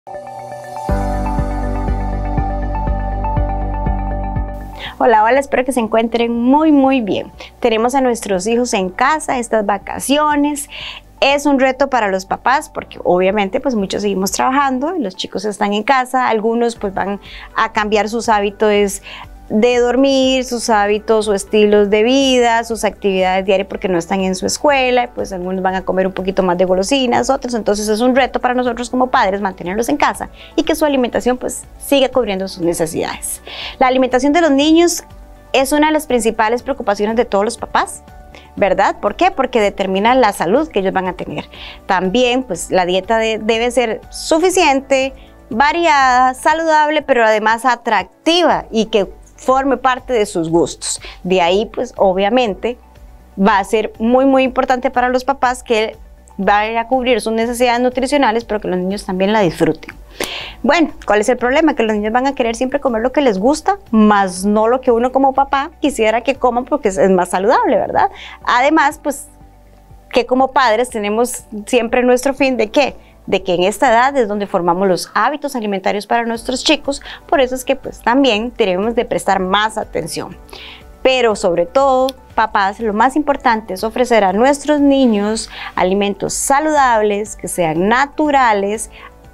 Hola, hola, espero que se encuentren muy bien. Tenemos a nuestros hijos en casa estas vacaciones. Es un reto para los papás porque obviamente pues muchos seguimos trabajando, los chicos están en casa, algunos pues van a cambiar sus hábitos de dormir, sus hábitos o estilos de vida, sus actividades diarias porque no están en su escuela, pues algunos van a comer un poquito más de golosinas, otros, entonces es un reto para nosotros como padres mantenerlos en casa y que su alimentación pues siga cubriendo sus necesidades. La alimentación de los niños es una de las principales preocupaciones de todos los papás, ¿verdad? ¿Por qué? Porque determina la salud que ellos van a tener. También pues la dieta debe ser suficiente, variada, saludable, pero además atractiva y que forme parte de sus gustos. De ahí pues obviamente va a ser muy importante para los papás que vayan a cubrir sus necesidades nutricionales, pero que los niños también la disfruten. Bueno, ¿cuál es el problema? Que los niños van a querer siempre comer lo que les gusta, más no lo que uno como papá quisiera que coman porque es más saludable, ¿verdad? Además, pues que como padres tenemos siempre nuestro fin de ¿qué? De que en esta edad es donde formamos los hábitos alimentarios para nuestros chicos, por eso es que pues también debemos de prestar más atención. Pero sobre todo, papás, lo más importante es ofrecer a nuestros niños alimentos saludables, que sean naturales,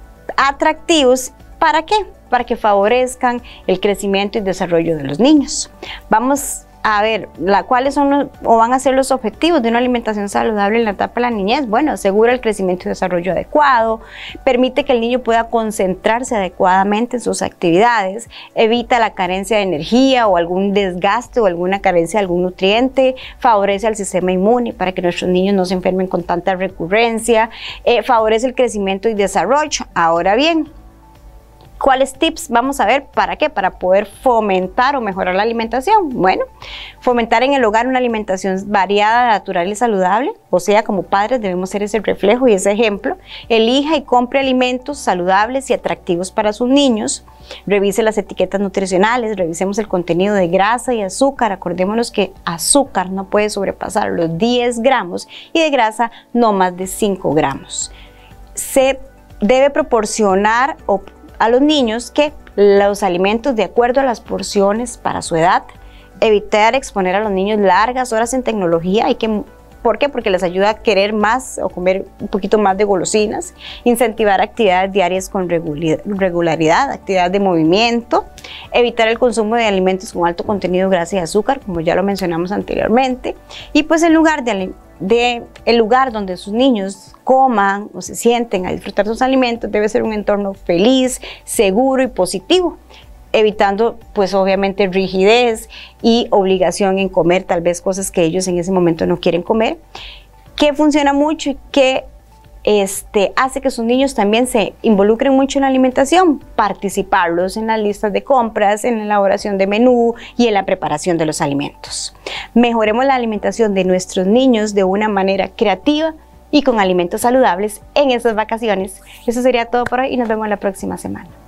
atractivos. ¿Para qué? Para que favorezcan el crecimiento y desarrollo de los niños. Vamos a ver cuáles son o van a ser los objetivos de una alimentación saludable en la etapa de la niñez. Bueno, asegura el crecimiento y desarrollo adecuado, permite que el niño pueda concentrarse adecuadamente en sus actividades, evita la carencia de energía o algún desgaste o alguna carencia de algún nutriente, favorece al sistema inmune para que nuestros niños no se enfermen con tanta recurrencia, favorece el crecimiento y desarrollo. Ahora bien, ¿cuáles tips vamos a ver? ¿Para qué? Para poder fomentar o mejorar la alimentación. Bueno, fomentar en el hogar una alimentación variada, natural y saludable. O sea, como padres debemos ser ese reflejo y ese ejemplo. Elija y compre alimentos saludables y atractivos para sus niños. Revise las etiquetas nutricionales, revisemos el contenido de grasa y azúcar. Acordémonos que azúcar no puede sobrepasar los 10 gramos y de grasa no más de 5 gramos. Se debe proporcionar a los niños que los alimentos de acuerdo a las porciones para su edad, evitar exponer a los niños largas horas en tecnología. ¿Por qué? Porque les ayuda a querer más o comer un poquito más de golosinas, incentivar actividades diarias con regularidad, actividades de movimiento, evitar el consumo de alimentos con alto contenido de grasa y azúcar, como ya lo mencionamos anteriormente, y pues el lugar donde sus niños coman o se sienten a disfrutar sus alimentos debe ser un entorno feliz, seguro y positivo, evitando pues obviamente rigidez y obligación en comer tal vez cosas que ellos en ese momento no quieren comer, que funciona mucho y que hace que sus niños también se involucren mucho en la alimentación, participarlos en las listas de compras, en la elaboración de menú y en la preparación de los alimentos. Mejoremos la alimentación de nuestros niños de una manera creativa y con alimentos saludables en estas vacaciones. Eso sería todo por hoy y nos vemos la próxima semana.